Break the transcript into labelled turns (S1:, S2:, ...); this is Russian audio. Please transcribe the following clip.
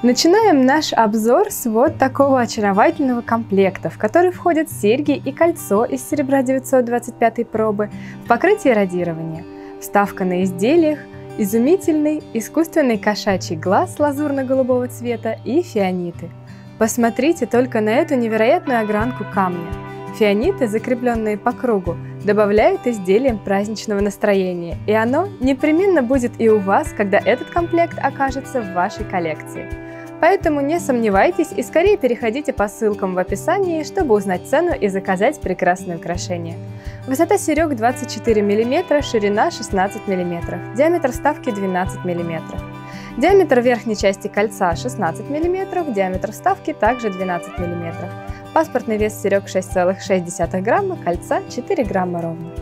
S1: Начинаем наш обзор с вот такого очаровательного комплекта, в который входят серьги и кольцо из серебра 925 пробы в покрытии радирования, вставка на изделиях, изумительный искусственный кошачий глаз лазурно-голубого цвета и фианиты. Посмотрите только на эту невероятную огранку камня. Фианиты, закрепленные по кругу, добавляют изделиям праздничного настроения, и оно непременно будет и у вас, когда этот комплект окажется в вашей коллекции. Поэтому не сомневайтесь и скорее переходите по ссылкам в описании, чтобы узнать цену и заказать прекрасное украшение. Высота серег 24 мм, ширина 16 мм, диаметр вставки 12 мм. Диаметр верхней части кольца 16 мм, диаметр вставки также 12 мм. Паспортный вес серег 6,6 грамма, кольца 4 грамма ровно.